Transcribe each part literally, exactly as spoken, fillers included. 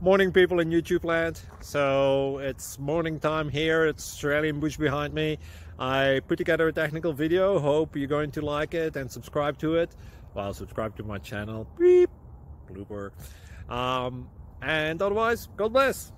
Morning, people in YouTube land. So it's morning time here. It's Australian bush behind me. I put together a technical video. Hope you're going to like it and subscribe to it. Well, subscribe to my channel. Beep. Blooper. Um, and otherwise, God bless.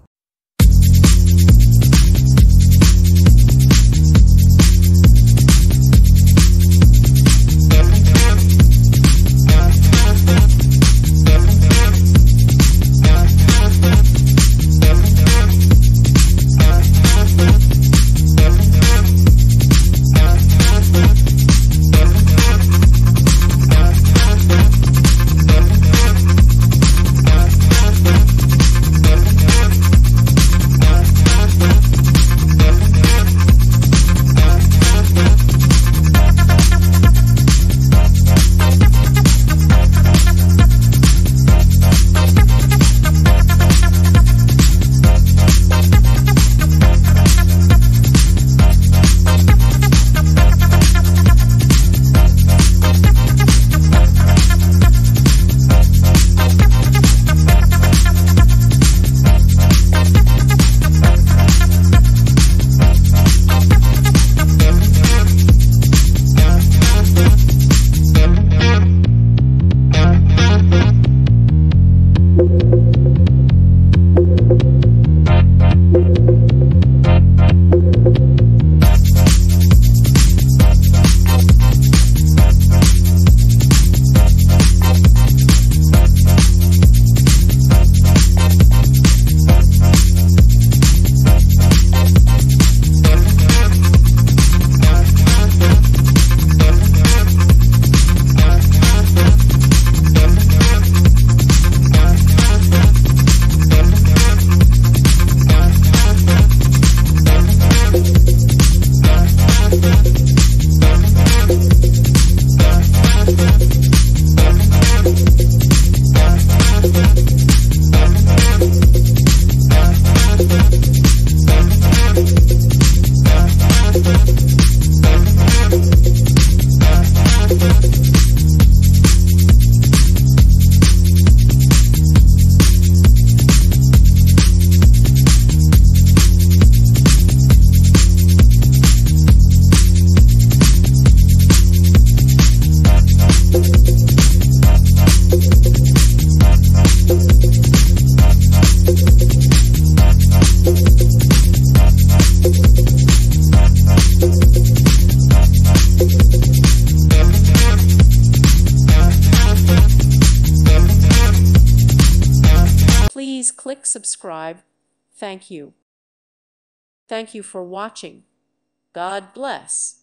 Please click subscribe. Thank you. Thank you for watching. God bless.